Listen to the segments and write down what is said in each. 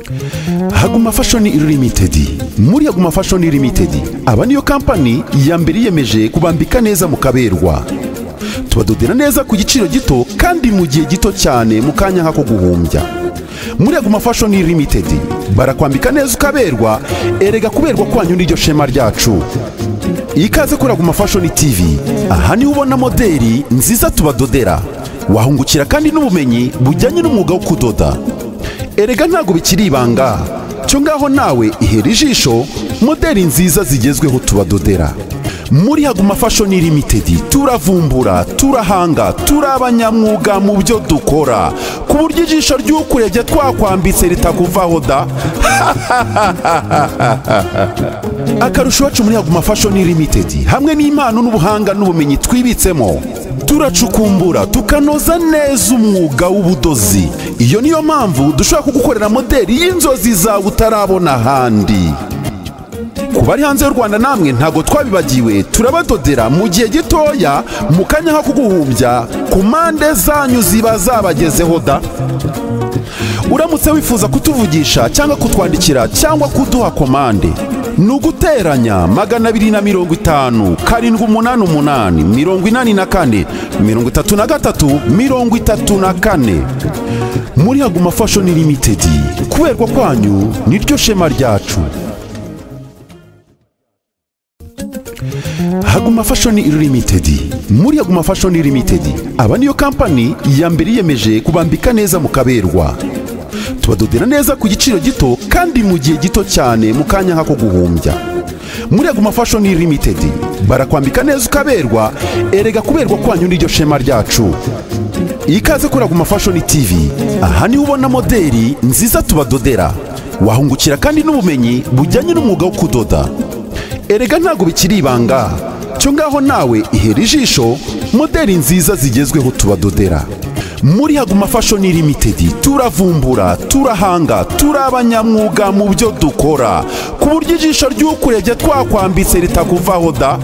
Haguma Fashion Limited. Muri Haguma Fashion Limited aba niyo kampani ya mbere yiyemeje kubambika neza mu kaberwa. Tubadodera neza ku giciro gito kandi mu gihe gito cyane mu kanya nkako guhumbya. Muri Haguma Fashion Limited barakwambika neza ukaberwa, erega kuberwa kwanyu n'iryo shema ryacu. Ikaze kuri Haguma Fashion TV, aha ni ubona modeli nziza tubadodera. Wahungukira kandi n'ubumenyi bujyanye n'umwuga wo kudoda. Erega ntago bikiri ibanga, cyo ngaho nawe ihera ijisho modeli nziza zigezweho tubadodera. Muri Haguma Fashion Limited turavumbura, turahanga, turabanyamwuga mu byo dukora, ku buryo ijisho ry'ukurebye twakwambitse ritakuvaho da. Akarusho wacu muri Haguma Fashion Limited hamwe n'impano n'ubuhanga n'ubumenyi twibitsemo, turacukumbura tukanoza neza umwuga w'ubudozi. Iyo niyo mpamvu dushobora kugukorera modeli y'inzozi zawe utarabona ahandi. Kubari hanze y'u Rwanda namwe ntago twabibagiwe, turabadodera mu gihe gitoya mu kanya nko kuguhumbya ku mpande zanyu ziba zabagezeho da. Uramutse wifuza kutuvugisha cyangwa kutwandikira cyangwa kuduha komande, nuguteranya 250 788 84 33 34. Muri Haguma Fashion Limited kuberwa kwanyu niryo shema ryacu. Haguma Fashion Limited. Muri Haguma Fashion Limited aba niyo kampani ya mbere yiyemeje kubambika neza mu kaberwa. Tubadodera neza ku giciro gito kandi mu gihe gito cyane mu kanya nkako guhumbya. Muri Haguma Fashion Limited barakwambika neza ukaberwa, erega kuberwa kwanyu n'iryo shema ryacu. Ikaze kuri Haguma Fashion TV, aha ni ubona modeli nziza tubadodera. Wahungukira kandi n'ubumenyi bujyanye n'umwuga wo kudoda. Erega ntago bikiri ibanga, cyo ngaho nawe ihera ijisho modeli nziza zigezweho tubadodera. Muri Haguma Fashion Limited turavumbura, turahanga, turabanyamwuga mu byo dukora, ku buryo ijisho ry'ukurebye twakwambitse ritakuvaho da.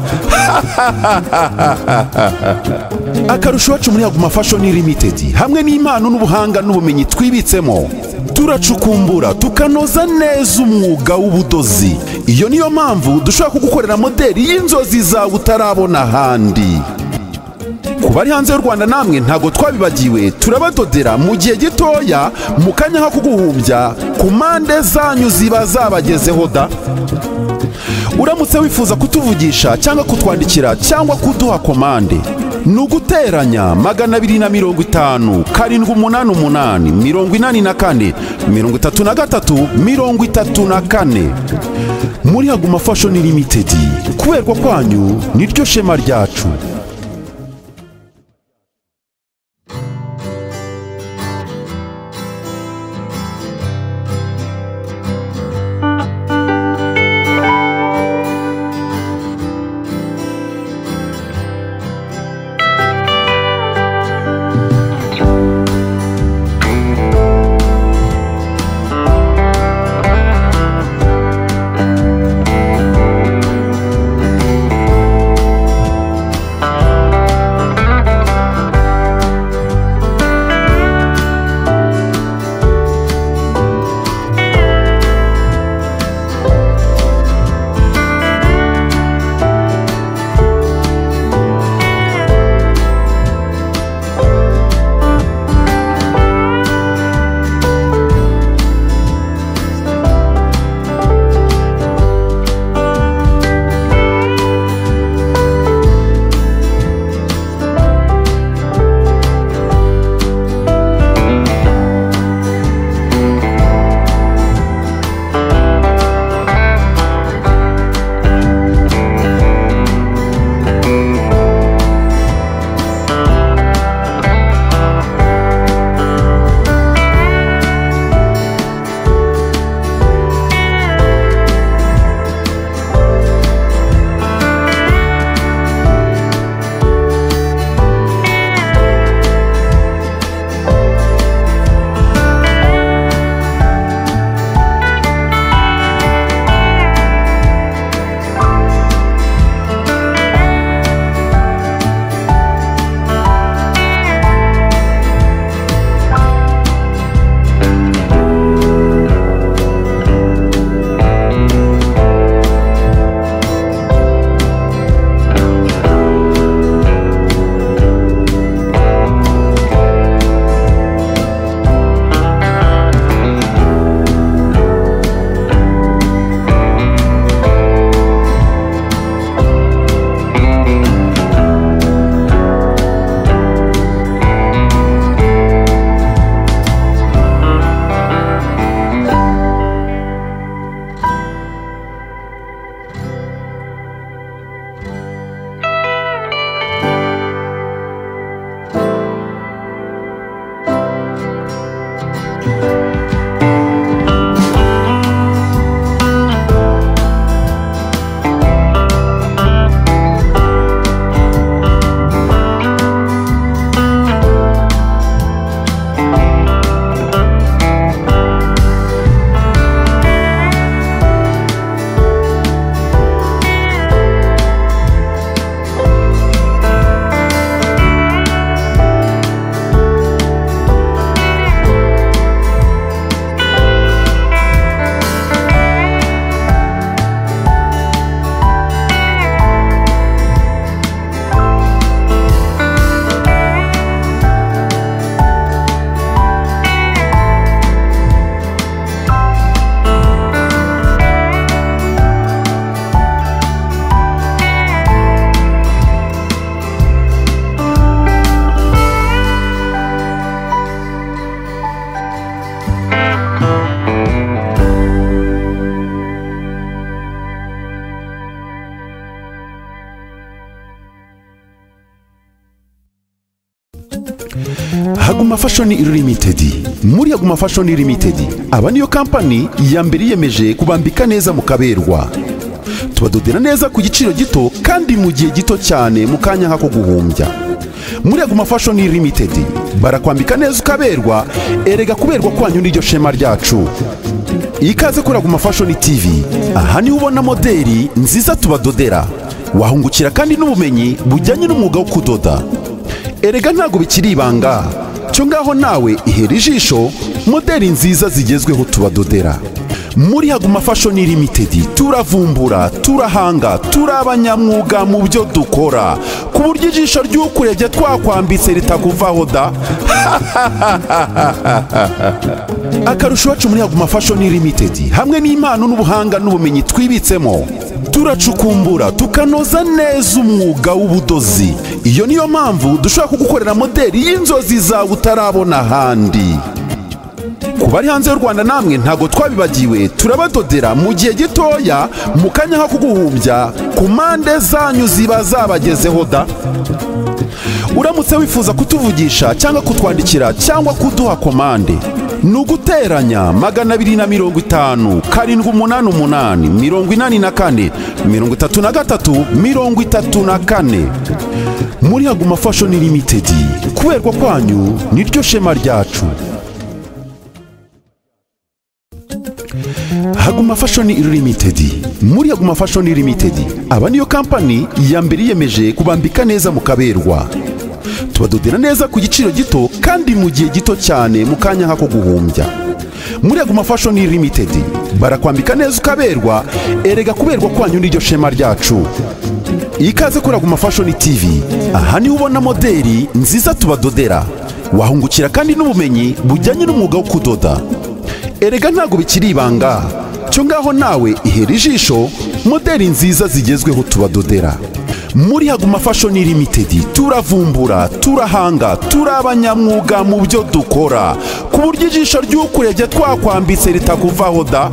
Akarusho wacu muri Haguma Fashion Limited hamwe n'impano n'ubuhanga n'ubumenyi twibitsemo, turacukumbura tukanoza neza umwuga w'ubudozi. Iyo niyo mpamvu dushobora kugukorera modeli y'inzozi zawe utarabona ahandi. Kubari hanze y'u Rwanda namwe ntago twabibagiwe, turabadodera mu gihe gitoya mu kanya nko kuguhumbya ku mpande zanyu ziba zabagezeho da. Uramutse wifuza kutuvugisha cyangwa kutwandikira cyangwa kuduha komande, nuguteranya 250 788 84 33 34. Muri Haguma Fashion Limited kuberwa kwanyu niryo shema ryacu. Fashion Limited. Muri Haguma Fashion Limited aba niyo kampani ya mbere yiyemeje kubambika neza mukaberwa. Tubadodera neza ku giciro gito kandi mu gihe gito cyane mu kanya nk'ako guhumbya. Muri Haguma Fashion Limited barakwambika neza ukaberwa, erega kuberwa kwanyu n'iryo shema ryacu. Ikaze kuri Haguma Fashion TV, aha niho ubona modeli nziza tubadodera, wahungukira kandi n'ubumenyi bujyanye n'umwuga wo kudoda. Erega ntago bikiri ibanga, cyo ngaho nawe ihera ijisho modeli nziza zigezweho tubadodera. Muri Haguma Fashion Limited turavumbura, turahanga, turabanyamwuga mu byo dukora, ku buryo ijisho ry'ukurebye twakwambitse ritakuvaho da. Akarusho wacu muri Haguma Fashion Limited hamwe n'impano n'ubuhanga n'ubumenyi twibitsemo, turacukumbura tukanoza neza umwuga w'ubudozi. Iyo niyo mpamvu dushobora kugukorera modeli y'inzozi zawe utarabona ahandi. Ku bari hanze y'u Rwanda namwe ntago twabibagiwe, turabadodera mu gihe gitoya mu kanya nko kuguhumbya, ku mpande zanyu ziba zabagezeho da. Uramutse wifuza kutuvugisha cyangwa kutwandikira cyangwa kuduha komande, nuguteranya 250 788 84 33 34. Muri Haguma Fashion Limited kuberwa kwanyu niryo shema ryacu. Haguma Fashion Limited. Muri Haguma Fashion Limited aba niyo kampani ya mbere yiyemeje kubambika neza mukaberwa. Tubadodera neza ku giciro gito kandi mu gihe gito cyane mu kanya nk'ako guhumbya. Muri Haguma Fashion Limited barakwambika neza ukaberwa, erega kuberwa kwanyu n'iryo shema ryacu. Ikaze kuri Haguma Fashion TV, aha niho ubona modeli nziza tubadodera, wahungukira kandi n'ubumenyi bujyanye n'umwuga wo kudoda. Erega ntago bikiri ibanga, cyo ngaho nawe ihera ijisho modeli nziza zigezweho tubadodera. Muri Haguma Fashion Limited turavumbura, turahanga, turabanyamwuga mu byo dukora, ku buryo ijisho ry'ukurebye twakwambitse ritakuvaho da.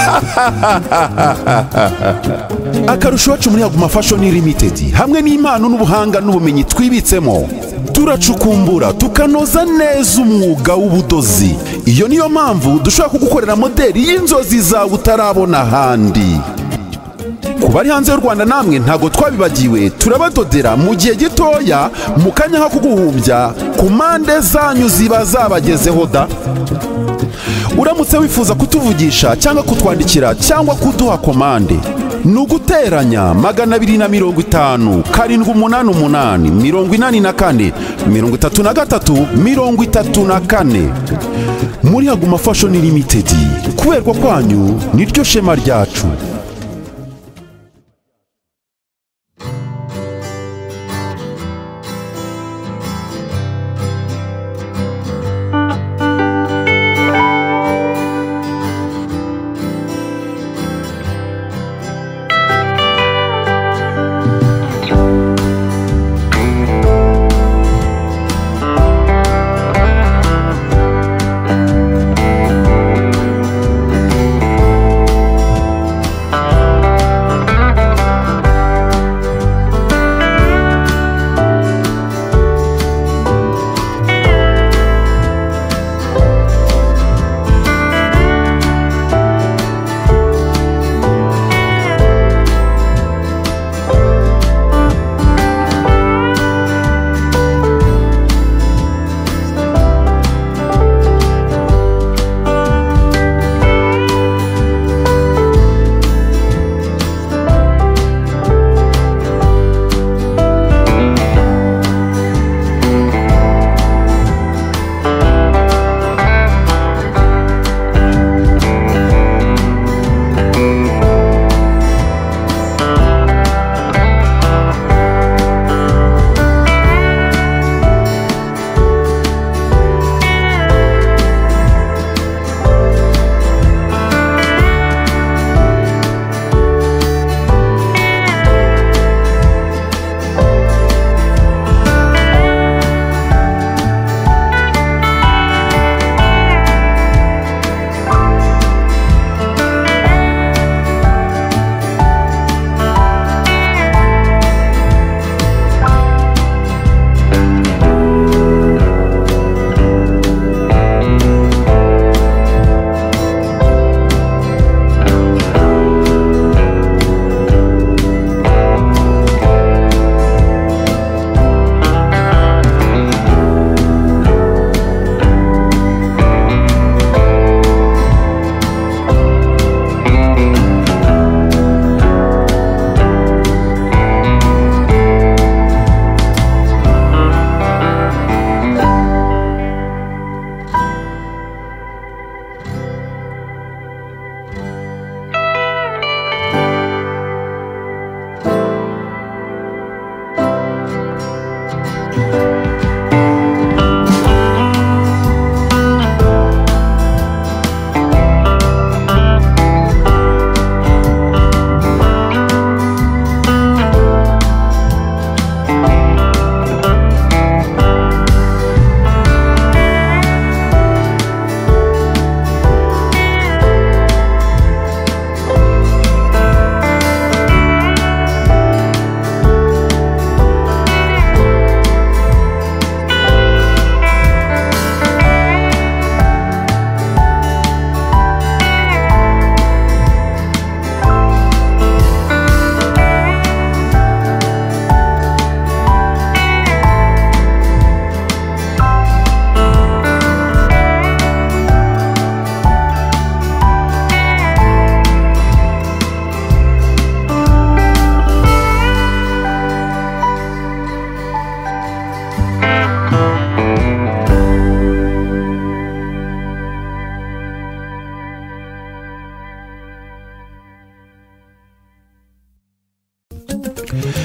Akarusho wacu muri Haguma Fashion Limited hamwe n'impano n'ubuhanga n'ubumenyi twibitsemo, turacukumbura tukanoza neza umwuga w'ubudozi. Iyo niyo mpamvu dushobora kugukorera modeli y'inzozi zawe utarabona ahandi. Ku bari hanze y'u Rwanda namwe ntago twabibagiwe, turabadodera mu gihe gitoya mu kanya nko kuguhumbya, ku mpande zanyu ziba zabagezeho da. Uramutse wifuza kutuvugisha cyangwa kutwandikira cyangwa kuduha komande, nuguteranya 250 788 84 33 34. Muri Haguma Fashion Limited kuberwa kwanyu niryo shema ryacu.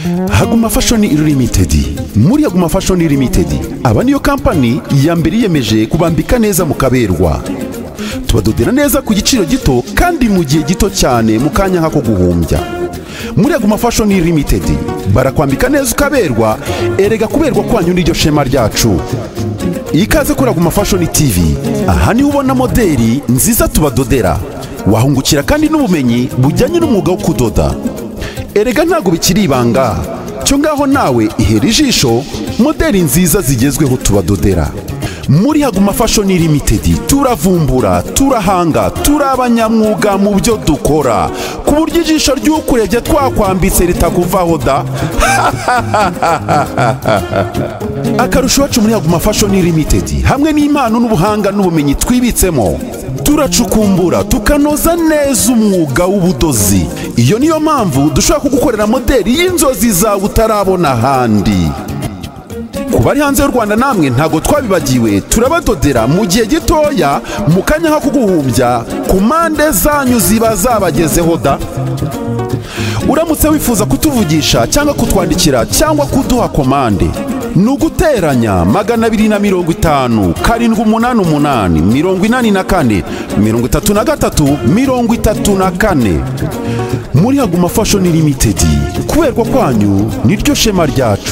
Haguma Fashion Limited. Muri Haguma Fashion Limited aba niyo kampani ya mbere yiyemeje kubambika neza mukaberwa. Tubadodera neza ku giciro gito kandi mu gihe gito cyane mu kanya nkako guhumbya. Muri Haguma Fashion Limited barakwambika neza ukaberwa, erega kuberwa kwanyu n'iryo shema ryacu. Ikaze kuri Haguma Fashion TV, aha ni ubona modeli nziza tubadodera, wahungukira kandi n'ubumenyi bujyanye n'umwuga wo kudoda. Erega ntago bikiri ibanga, cyo ngaho nawe ihera ijisho modeli nziza zigezweho tubadodera. Muri Haguma Fashion Limited turavumbura, turahanga, turabanyamwuga mu byo dukora, ku buryo ijisho ry'ukurebye twakwambitse ritakuvaho da. Akarusho wacu muri Haguma Fashion Limited hamwe n'impano n'ubuhanga n'ubumenyi twibitsemo, turacukumbura tukanoza neza umwuga w'ubudozi. Iyo niyo mpamvu dushobora kugukorera modeli y'inzozi zawe utarabona ahandi. Ku bari hanze y'u Rwanda namwe ntago twabibagiwe, turabadodera mu gihe gitoya mu kanya nko kuguhumbya, ku mpande zanyu ziba zabagezeho da. Uramutse wifuza kutuvugisha cyangwa kutwandikira cyangwa kuduha komande, nuguteranya 250 788 84 33 34. Muri Haguma Fashion Limited kuberwa kwanyu niryo shema ryacu.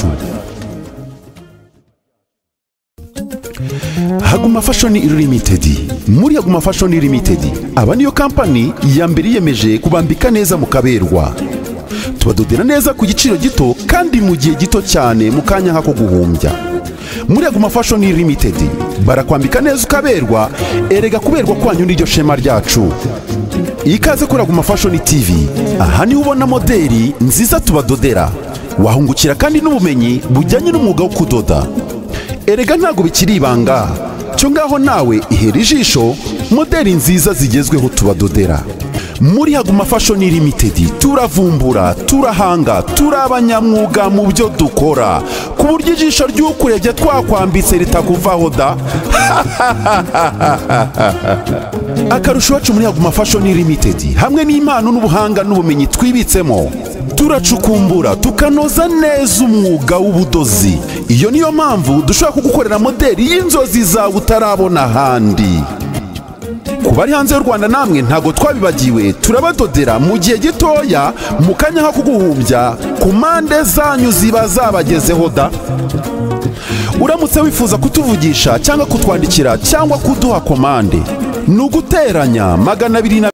Haguma Fashion Limited. Muri Haguma Fashion Limited aba niyo kampani ya mbere yiyemeje kubambika neza mukaberwa. Tubadodera neza ku giciro gito kandi mu gihe gito cyane mu kanya nkako guhumbya. Muri Haguma Fashion Limited barakwambika neza ukaberwa, erega kuberwa kwanyu n'iryo shema ryacu. Ikaze kuri Haguma Fashion TV, aha ni ubona modeli nziza tubadodera, wahungukira kandi n'ubumenyi bujyanye n'umwuga wo kudoda. Erega ntago bikiri ibanga, cyo ngaho nawe ihera ijisho modeli nziza zigezweho tubadodera. Muri Haguma Fashion Limited turavumbura, turahanga, turabanyamwuga mu byo dukora, ku buryo ijisho ry'ukurebye twakwambitse ritakuvaho da. Akarusho wacu muri Haguma Fashion Limited hamwe n'impano n'ubuhanga n'ubumenyi twibitsemo, turacukumbura tukanoza neza umwuga w'ubudozi. Iyo niyo mpamvu dushobora kugukorera modeli y'inzozi zawe utarabona ahandi. Ku bari hanze y'u Rwanda namwe ntago twabibagiwe, turabadodera mu gihe gitoya mu kanya nko kuguhumbya, ku mpande zanyu ziba zabagezeho da. Uramutse wifuza kutuvugisha cyangwa kutwandikira cyangwa kuduha komande, nuguteranya 250